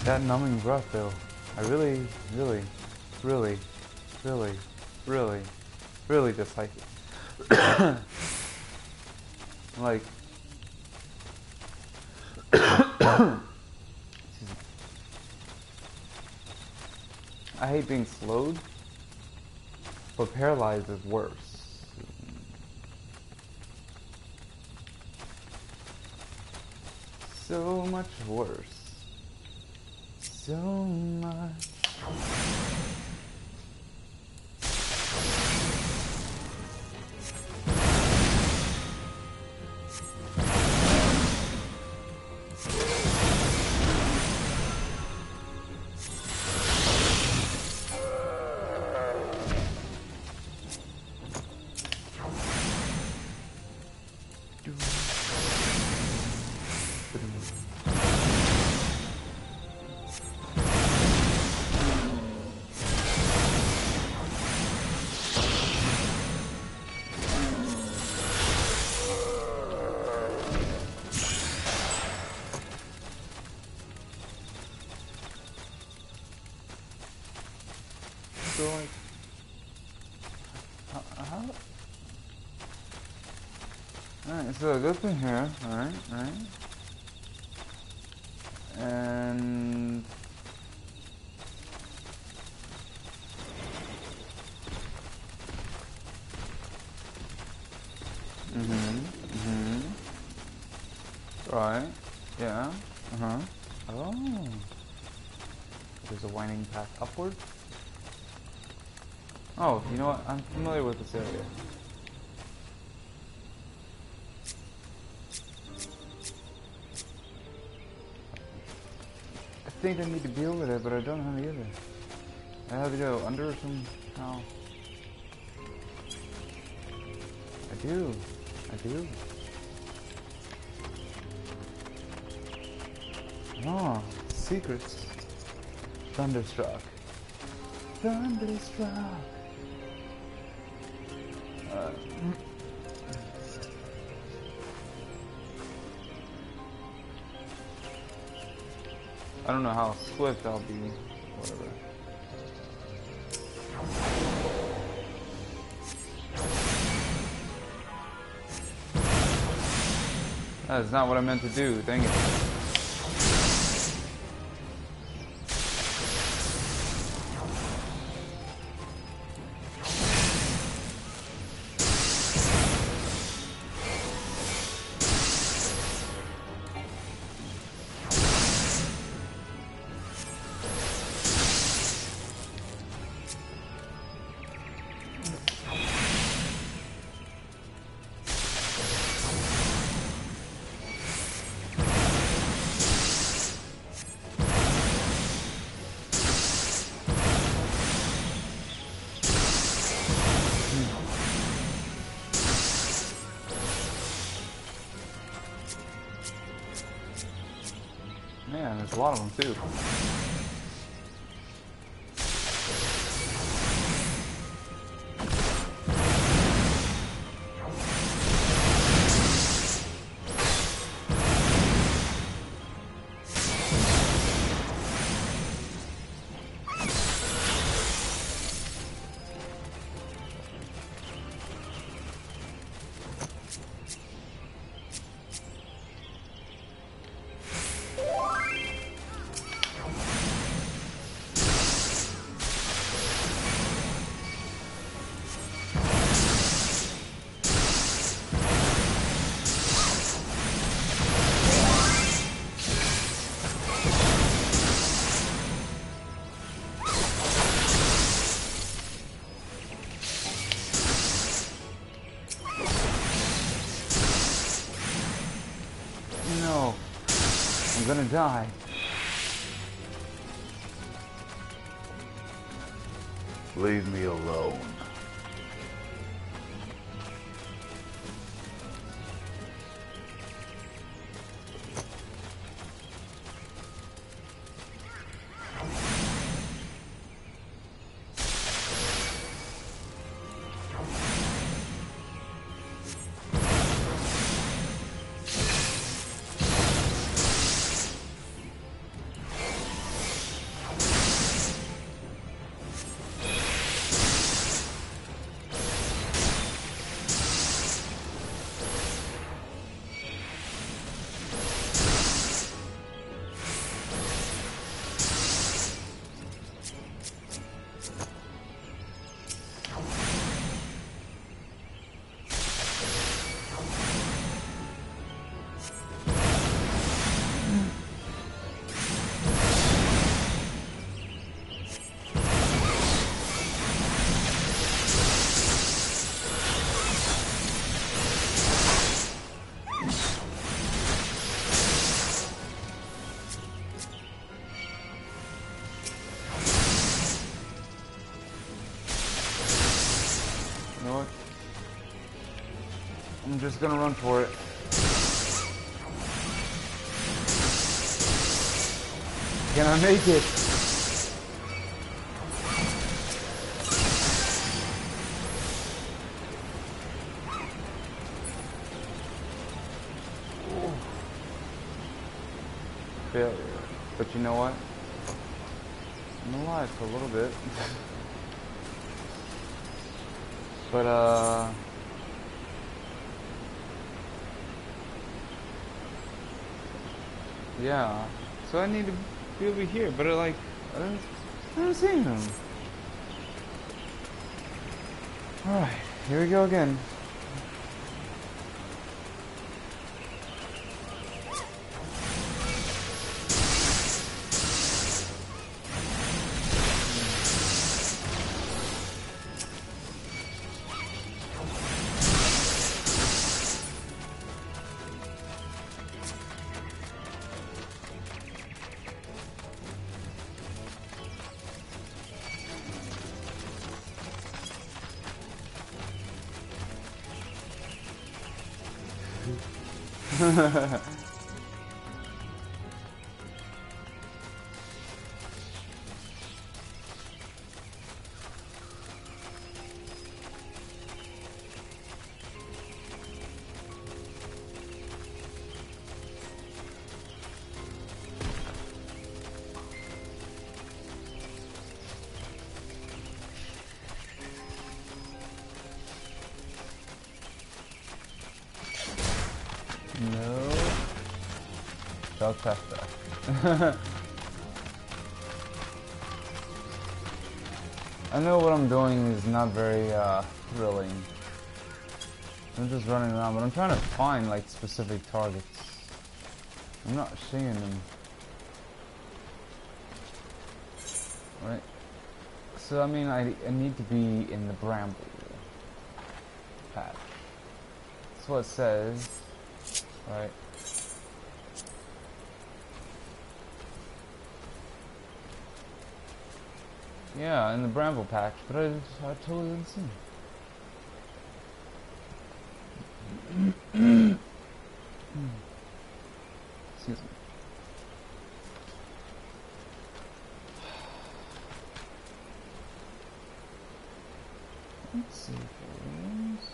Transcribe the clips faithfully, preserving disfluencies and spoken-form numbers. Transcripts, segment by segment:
That numbing breath though, I really, really, really, really, really, really dislike it. Like, I hate being slowed, but paralyzed is worse. So much worse. So much. So like, how, how? Alright, so this thing here, alright, alright. And mm-hmm, mm-hmm. Right, yeah, uh-huh. Oh. There's a winding path upward. Oh, you know what? I'm familiar with this area. I think I need to be over there, but I don't know how to get there. I have to go under somehow. I do. I do. Oh, secrets. Thunderstruck. Thunderstruck. Uh, I don't know how swift I'll be. Whatever. That is not what I meant to do. Dang it. Man, there's a lot of them too. No, I'm gonna die. Leave me alone. just gonna run for it. Can I make it? Failure. But you know what? I'm alive for a little bit. But, uh... yeah. So I need to be over here, but I like... I don't, I don't see him. Alright, here we go again. No. Shall test that. I know what I'm doing is not very uh, thrilling. I'm just running around, but I'm trying to find like specific targets. I'm not seeing them. Right. So I mean, I, I need to be in the bramble patch. That's what it says. Right. Yeah, in the bramble patch, but I, I totally didn't see him. Excuse me. Let's see if it is.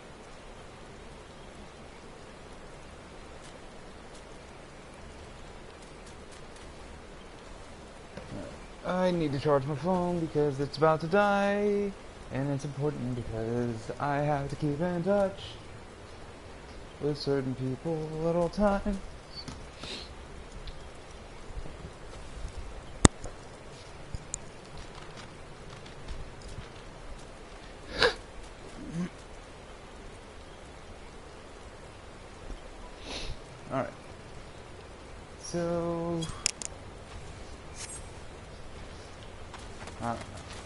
I need to charge my phone because it's about to die, and it's important because I have to keep in touch with certain people at all times. Alright. So... I don't know.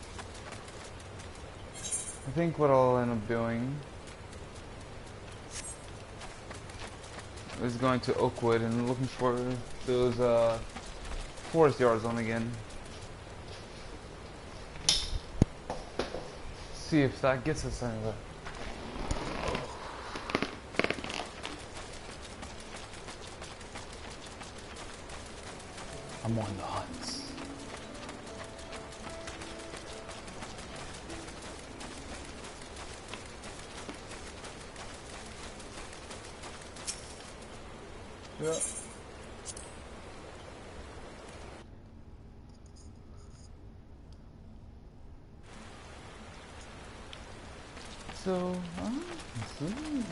I think what I'll end up doing is going to Oakwood and looking for those uh, forest yards on again. See if that gets us anywhere. I'm on the hunt. Yeah. So, ah, so. Um,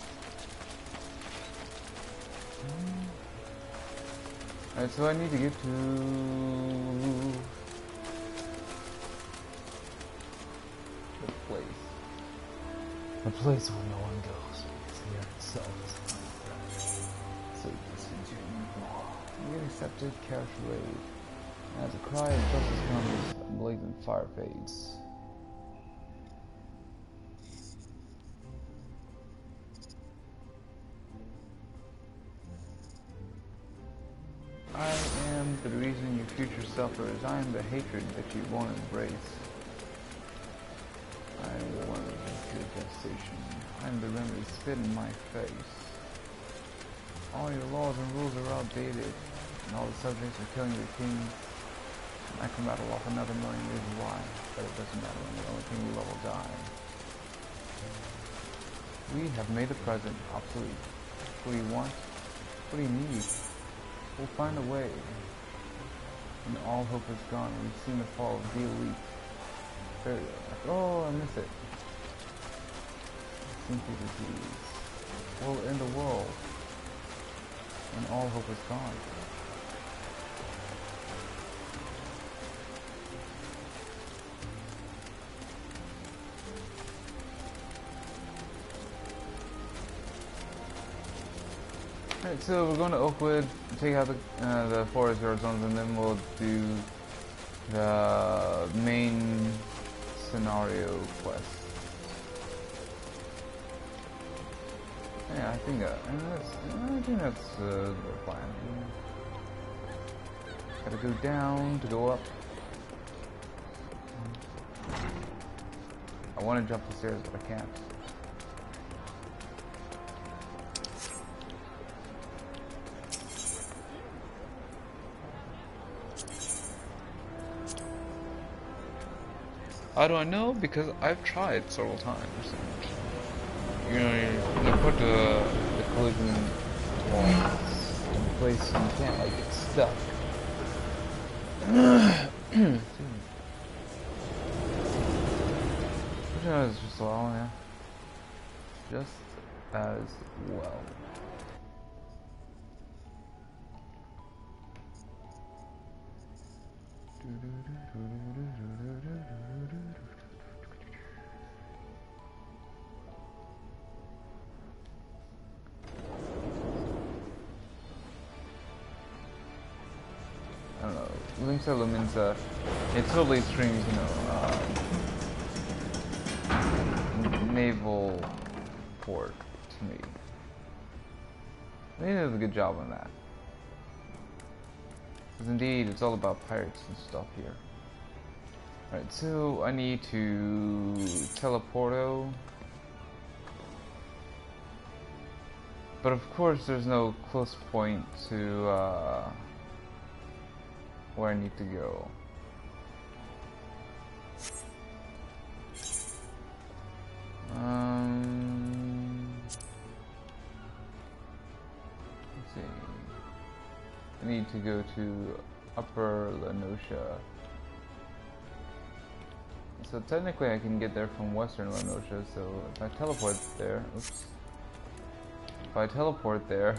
Alright, so I need to get to the place. The place where no one goes. It's here itself. So you get accepted, cash raid. As a cry of justice comes, a blazing fire fades. I am the reason your future suffers. I am the hatred that you won't embrace. I am the one who just devastation. I am the remedy. Spit in my face. All your laws and rules are outdated, and all the subjects are killing your king. I can rattle off another million reasons why, but it doesn't matter when the only king you love will die. We have made the present obsolete. What do you want? What do you need? We'll find a way. When all hope is gone, we've seen the fall of the elite. There we go. Oh, I miss it. Simply disease. Will end the world. When all hope is gone. Alright, so we're going to Oakwood, take out the, uh, the forest zones, and then we'll do the main scenario quest. Yeah, I think that, that's, I think that's uh, the plan. Gotta go down to go up. I want to jump the stairs, but I can't. How do I know? Because I've tried several times. You know, you, you put the, the collision points in place and you can't like get stuck. Which is just well, yeah. Just as well. I don't know. Links Elements, uh, it totally streams, you know, um, naval port to me. They did a good job on that. Because indeed, it's all about pirates and stuff here. Alright, so I need to teleporto. But of course, there's no close point to uh, where I need to go. Um, let's see. I need to go to Upper Lenosha. So technically I can get there from Western Lenosha, so if I teleport there, oops. If I teleport there,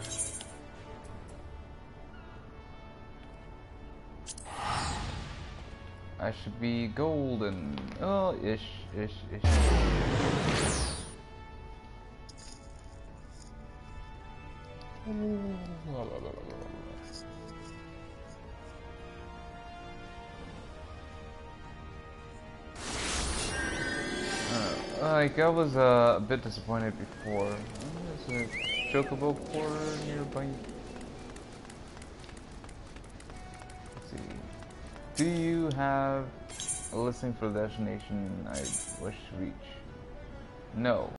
I should be golden. Oh, ish, ish, ish. Like, I was uh, a bit disappointed before. Oh, there's a chocobo quarter nearby. Let's see. Do you have a listing for the destination I wish to reach? No.